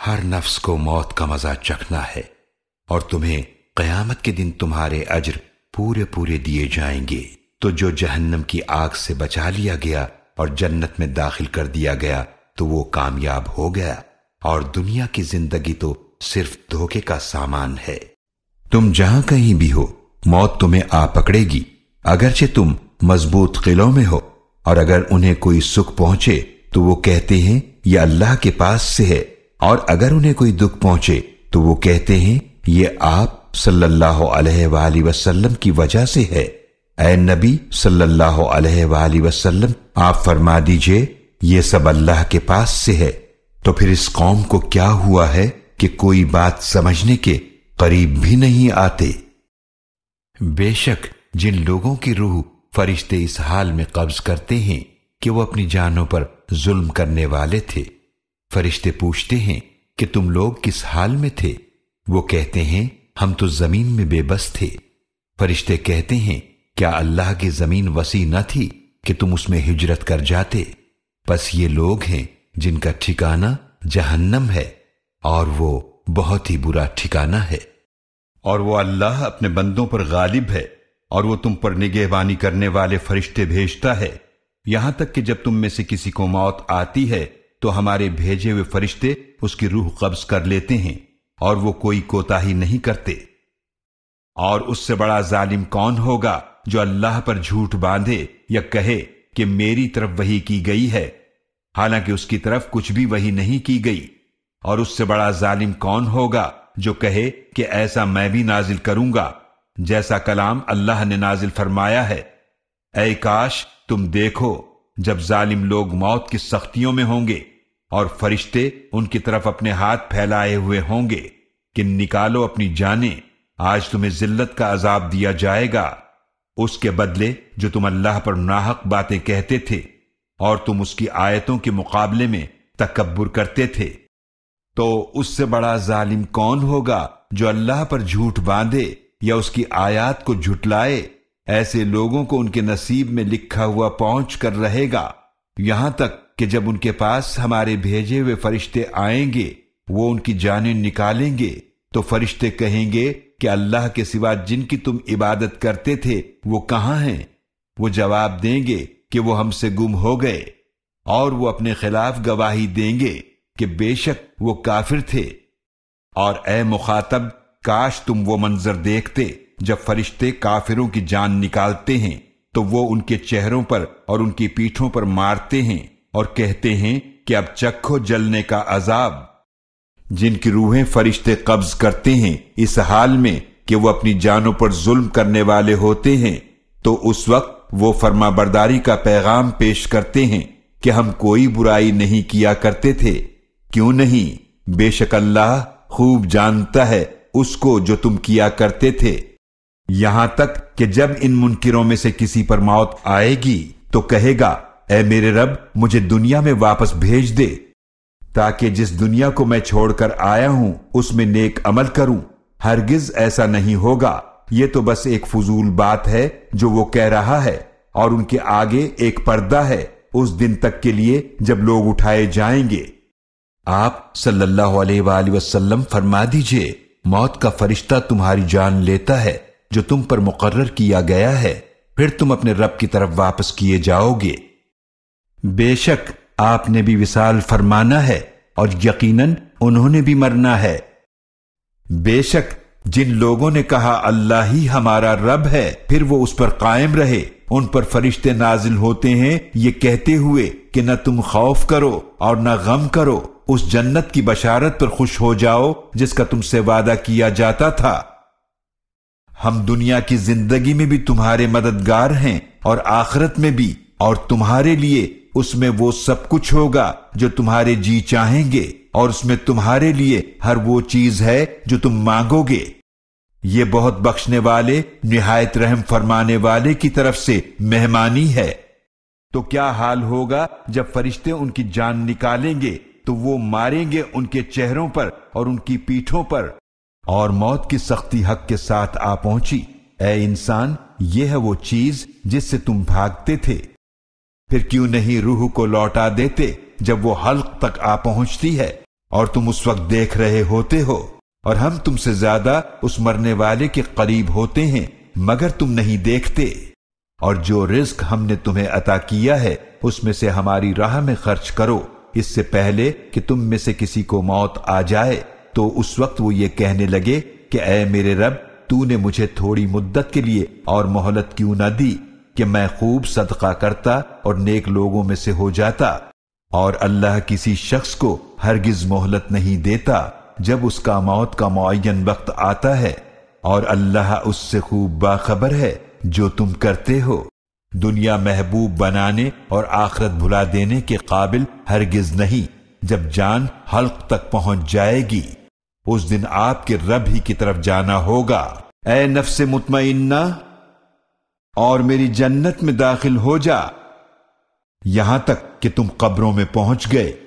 ہر نفس کو موت کا مزہ چکھنا ہے، اور تمہیں قیامت کے دن تمہارے اجر پورے پورے دیے جائیں گے۔ تو جو جہنم کی آگ سے بچا لیا گیا اور جنت میں داخل کر دیا گیا تو وہ کامیاب ہو گیا، اور دنیا کی زندگی تو صرف دھوکے کا سامان ہے۔ تم جہاں کہیں بھی ہو، موت تمہیں آ پکڑے گی، اگرچہ تم مضبوط قلعوں میں ہو، اور اگر انہیں کوئی سکھ پہنچے تو وہ کہتے ہیں یہ اللہ کے پاس سے ہے، اور اگر انہیں کوئی دکھ پہنچے تو وہ کہتے ہیں یہ آپ صلی اللہ علیہ وآلہ وسلم کی وجہ سے ہے۔ اے نبی صلی اللہ علیہ وآلہ وسلم، آپ فرما دیجئے یہ سب اللہ کے پاس سے ہے۔ تو پھر اس قوم کو کیا ہوا ہے کہ کوئی بات سمجھنے کے قریب بھی نہیں آتے؟ بے شک جن لوگوں کی روح فرشتے اس حال میں قبض کرتے ہیں کہ وہ اپنی جانوں پر ظلم کرنے والے تھے، فرشتے پوچھتے ہیں کہ تم لوگ کس حال میں تھے؟ وہ کہتے ہیں ہم تو زمین میں بے بس تھے۔ فرشتے کہتے ہیں کیا اللہ کی زمین وسیع نہ تھی کہ تم اس میں ہجرت کر جاتے؟ بس یہ لوگ ہیں جن کا ٹھکانہ جہنم ہے، اور وہ بہت ہی برا ٹھکانہ ہے۔ اور وہ اللہ اپنے بندوں پر غالب ہے، اور وہ تم پر نگہبانی کرنے والے فرشتے بھیجتا ہے، یہاں تک کہ جب تم میں سے کسی کو موت آتی ہے تو ہمارے بھیجے ہوئے فرشتے اس کی روح قبض کر لیتے ہیں، اور وہ کوئی کوتاہی نہیں کرتے۔ اور اس سے بڑا ظالم کون ہوگا جو اللہ پر جھوٹ باندھے یا کہے کہ میری طرف وحی کی گئی ہے، حالانکہ اس کی طرف کچھ بھی وحی نہیں کی گئی۔ اور اس سے بڑا ظالم کون ہوگا جو کہے کہ ایسا میں بھی نازل کروں گا جیسا کلام اللہ نے نازل فرمایا ہے۔ اے کاش تم دیکھو جب ظالم لوگ موت کی سختیوں میں ہوں گے اور فرشتے ان کی طرف اپنے ہاتھ پھیلائے ہوئے ہوں گے کہ نکالو اپنی جانیں، آج تمہیں ذلت کا عذاب دیا جائے گا، اس کے بدلے جو تم اللہ پر ناحق باتیں کہتے تھے اور تم اس کی آیتوں کے مقابلے میں تکبر کرتے تھے۔ تو اس سے بڑا ظالم کون ہوگا جو اللہ پر جھوٹ باندھے یا اس کی آیات کو جھٹلائے؟ ایسے لوگوں کو ان کے نصیب میں لکھا ہوا پہنچ کر رہے گا، یہاں تک کہ جب ان کے پاس ہمارے بھیجے ہوئے فرشتے آئیں گے وہ ان کی جانیں نکالیں گے تو فرشتے کہیں گے کہ اللہ کے سوا جن کی تم عبادت کرتے تھے وہ کہاں ہیں؟ وہ جواب دیں گے کہ وہ ہم سے گم ہو گئے، اور وہ اپنے خلاف گواہی دیں گے کہ بے شک وہ کافر تھے۔ اور اے مخاطب، کاش تم وہ منظر دیکھتے جب فرشتے کافروں کی جان نکالتے ہیں تو وہ ان کے چہروں پر اور ان کی پیٹھوں پر مارتے ہیں اور کہتے ہیں کہ اب چکھو جلنے کا عذاب۔ جن کی روحیں فرشتے قبض کرتے ہیں اس حال میں کہ وہ اپنی جانوں پر ظلم کرنے والے ہوتے ہیں، تو اس وقت وہ فرما برداری کا پیغام پیش کرتے ہیں کہ ہم کوئی برائی نہیں کیا کرتے تھے۔ کیوں نہیں؟ بے شک اللہ خوب جانتا ہے اس کو جو تم کیا کرتے تھے۔ یہاں تک کہ جب ان منکروں میں سے کسی پر موت آئے گی تو کہے گا اے میرے رب مجھے دنیا میں واپس بھیج دے تاکہ جس دنیا کو میں چھوڑ کر آیا ہوں اس میں نیک عمل کروں۔ ہرگز ایسا نہیں ہوگا، یہ تو بس ایک فضول بات ہے جو وہ کہہ رہا ہے، اور ان کے آگے ایک پردہ ہے اس دن تک کے لیے جب لوگ اٹھائے جائیں گے۔ آپ صلی اللہ علیہ وآلہ وسلم فرما دیجئے موت کا فرشتہ تمہاری جان لیتا ہے جو تم پر مقرر کیا گیا ہے، پھر تم اپنے رب کی طرف واپس کیے جاؤ گے۔ بے شک آپ نے بھی وصال فرمانا ہے اور یقیناً انہوں نے بھی مرنا ہے۔ بے شک جن لوگوں نے کہا اللہ ہی ہمارا رب ہے پھر وہ اس پر قائم رہے، ان پر فرشتے نازل ہوتے ہیں یہ کہتے ہوئے کہ نہ تم خوف کرو اور نہ غم کرو، اس جنت کی بشارت پر خوش ہو جاؤ جس کا تم سے وعدہ کیا جاتا تھا۔ ہم دنیا کی زندگی میں بھی تمہارے مددگار ہیں اور آخرت میں بھی، اور تمہارے لیے اس میں وہ سب کچھ ہوگا جو تمہارے جی چاہیں گے، اور اس میں تمہارے لیے ہر وہ چیز ہے جو تم مانگو گے۔ یہ بہت بخشنے والے نہایت رحم فرمانے والے کی طرف سے مہمانی ہے۔ تو کیا حال ہوگا جب فرشتے ان کی جان نکالیں گے تو وہ ماریں گے ان کے چہروں پر اور ان کی پیٹھوں پر، اور موت کی سختی حق کے ساتھ آ پہنچی۔ اے انسان، یہ ہے وہ چیز جس سے تم بھاگتے تھے، پھر کیوں نہیں روح کو لوٹا دیتے جب وہ حلق تک آ پہنچتی ہے؟ اور تم اس وقت دیکھ رہے ہوتے ہو، اور ہم تم سے زیادہ اس مرنے والے کے قریب ہوتے ہیں مگر تم نہیں دیکھتے۔ اور جو رزق ہم نے تمہیں عطا کیا ہے اس میں سے ہماری راہ میں خرچ کرو، اس سے پہلے کہ تم میں سے کسی کو موت آ جائے، تو اس وقت وہ یہ کہنے لگے کہ اے میرے رب، تو نے مجھے تھوڑی مدت کے لیے اور مہلت کیوں نہ دی کہ میں خوب صدقہ کرتا اور نیک لوگوں میں سے ہو جاتا۔ اور اللہ کسی شخص کو ہرگز مہلت نہیں دیتا جب اس کا موت کا معین وقت آتا ہے، اور اللہ اس سے خوب باخبر ہے جو تم کرتے ہو۔ دنیا محبوب بنانے اور آخرت بھلا دینے کے قابل ہرگز نہیں۔ جب جان حلق تک پہنچ جائے گی اس دن آپ کے رب ہی کی طرف جانا ہوگا۔ اے نفس مطمئنہ، اور میری جنت میں داخل ہو جا یہاں تک کہ تم قبروں میں پہنچ گئے